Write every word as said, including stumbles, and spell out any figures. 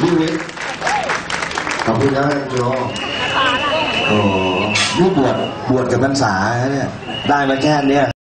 พี่วิทย์ขอบคุณนะโยโอ้นี่บวชบวชกับพรรษาเนี่ยได้มาแค่เนี้ย